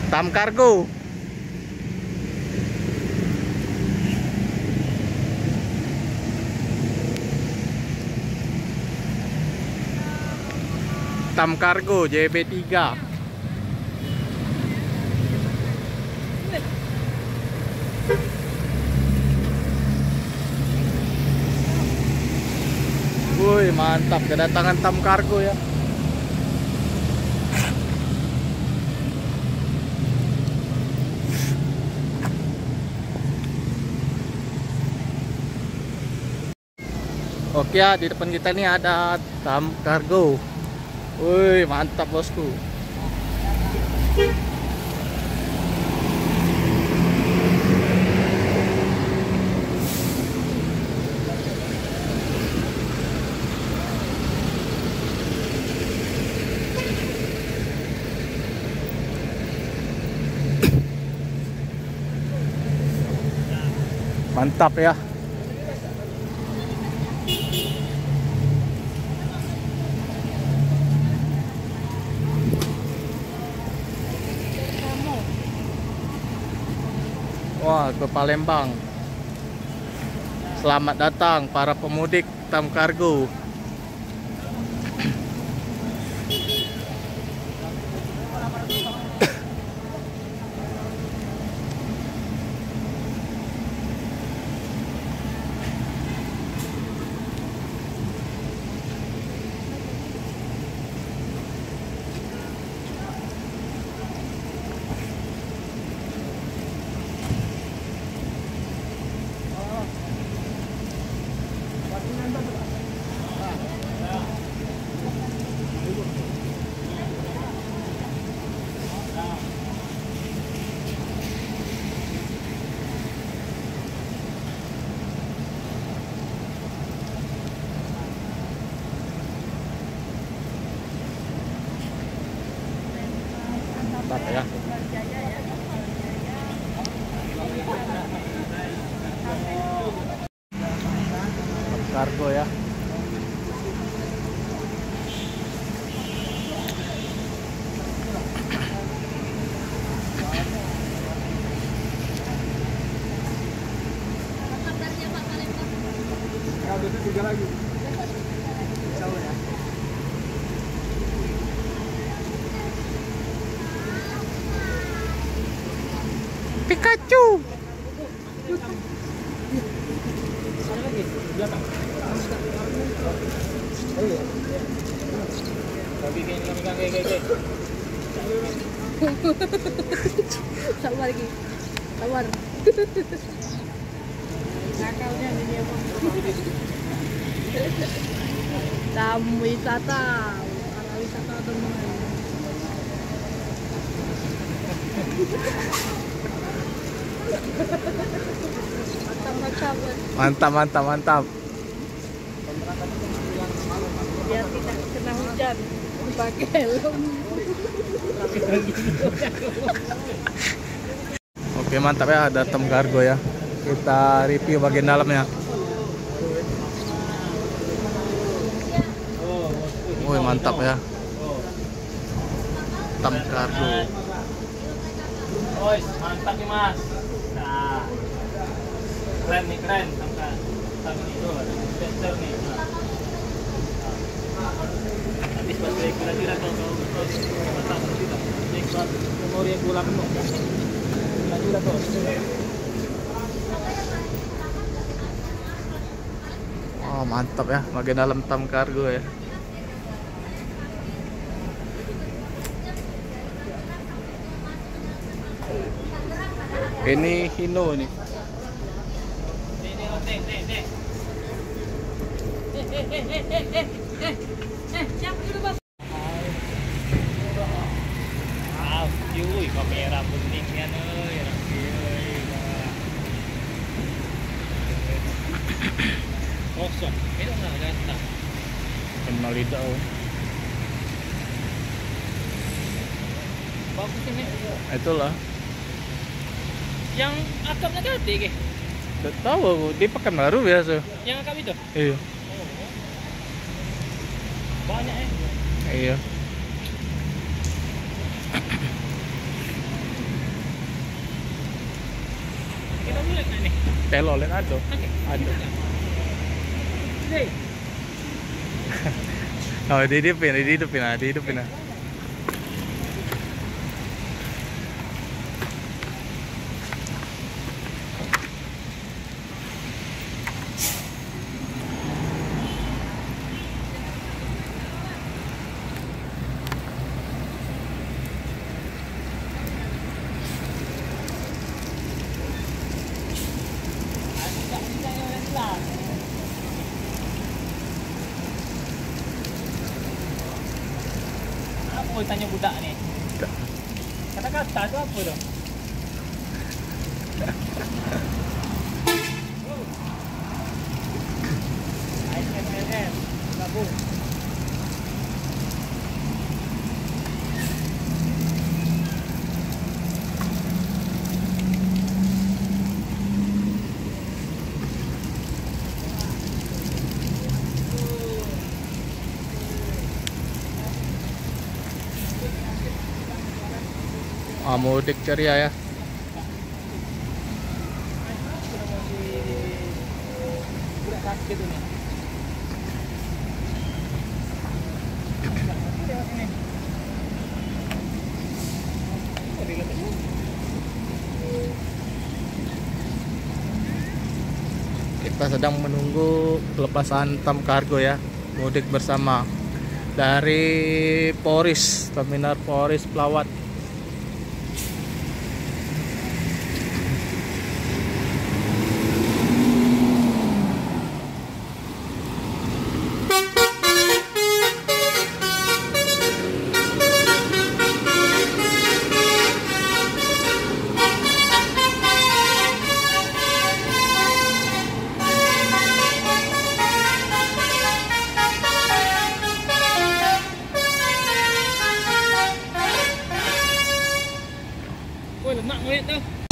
Tam Kargo. Tam Kargo JB3. Woi, mantap kedatangan Tam Kargo ya. Oke ya, di depan kita nih ada Tam Kargo. Woi, mantap bosku. Mantap ya. Wah, ke Palembang. Selamat datang para pemudik Tam Kargo. Mantap ya. Tam Kargo ya. Tiga lagi. Ya. Pikachu. Sabar lagi. Sabar. Nakalnya ini apa? Tam wisata. Para wisata teman. Mantap, mantap, mantap. Biar tidak kena hujan, pakai helm. Oke, mantap ya, ada Tam Kargo ya. Kita review bagian dalamnya. Woi, mantap ya. Tam Kargo. Oi, mantap nih mas. Nah, keren nih, keren. Tam itu ada sensor nih. Habis pas kira-kira kalau mantap tidak. Next part memori yang ulang tuh. Kira-kira tuh. Oh, mantap ya, bagian dalam Tam Kargo ya. Ini Hino nih. Cuy, kamera pentingnya nih. Kosong, itu nggak ganteng. Kenal lidah. Bagus ini. Itulah. Yang akapnya ganti, ke? Udah tahu aku, di Pekanbaru biasa. Yang akap itu? Iya. Banyak ya. Iya. Telolet ado. Ado. Hey. Oh, dihidupin ah. Apa mau tanya budak nih? Kata-kata itu apa dong? ASMR gabung. Mudik ceria ya. Budak sakit tuh nih. Kita sedang menunggu pelepasan tam kargo ya. Mudik bersama dari Poris, Terminal Poris Pelawat. Woi, lemak mulut tuh.